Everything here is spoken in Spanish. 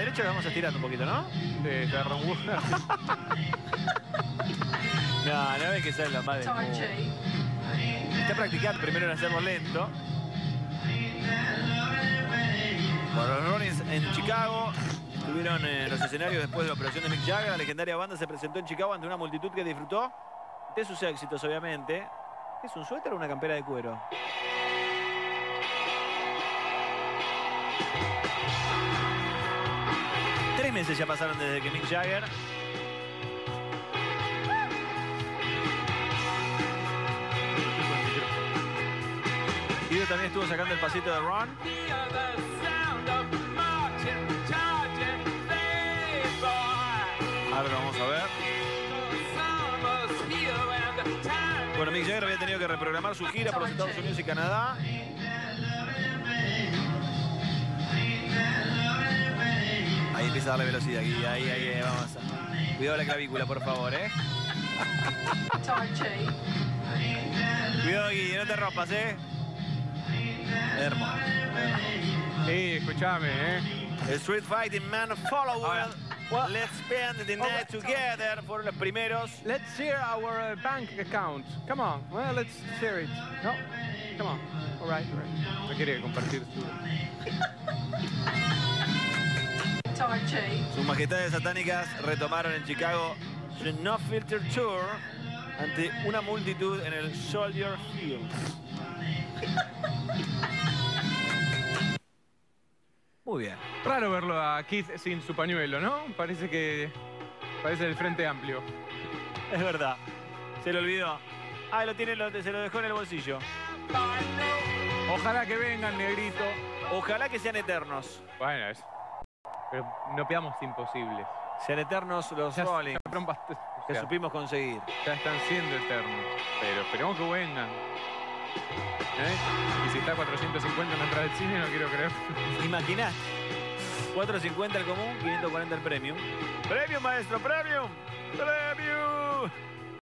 derecha la vamos estirando un poquito, ¿no? Sí, se agarra un gusto. No, no ves que sale la madre. Está practicando primero en hacerlo lento. Bueno, los Rollins en Chicago estuvieron en los escenarios después de la operación de Mick Jagger. La legendaria banda se presentó en Chicago ante una multitud que disfrutó de sus éxitos, obviamente. ¿Es un suéter o una campera de cuero? Tres meses ya pasaron desde que Mick Jagger Guido también estuvo sacando el pasito de Ron. Ahora lo vamos a ver. Bueno, Mick Jagger había tenido que reprogramar su gira por los Estados Unidos y Canadá. Ahí empieza a darle velocidad, Guille. Ahí, vamos. Cuidado la clavícula, por favor, ¿eh? Cuidado, Guille, no te rompas, ¿eh? Hermoso. Sí, escúchame, ¿eh? El Street Fighting Man follower. Well, let's spend the night together. Fueron los primeros. Let's share our bank account. Come on. Well, let's share it. No? Come on. All right, all right. No quiere compartir su... Sus majestades satánicas retomaron en Chicago su No Filter Tour ante una multitud en el Soldier Field. Muy bien. Raro verlo a Keith sin su pañuelo, ¿no? Parece del Frente Amplio. Es verdad. Se lo olvidó. Ah, se lo dejó en el bolsillo. Ojalá que vengan, negrito. Ojalá que sean eternos. Bueno, pero no pidamos imposibles. Sean eternos los Rolling que ya supimos conseguir. Ya están siendo eternos. Pero esperemos que vengan. Y si está a 450 en la entrada del cine, no quiero creer. Imaginás. 450 el común, 540 el premium. ¡Premium, maestro! ¡Premium! ¡Premium!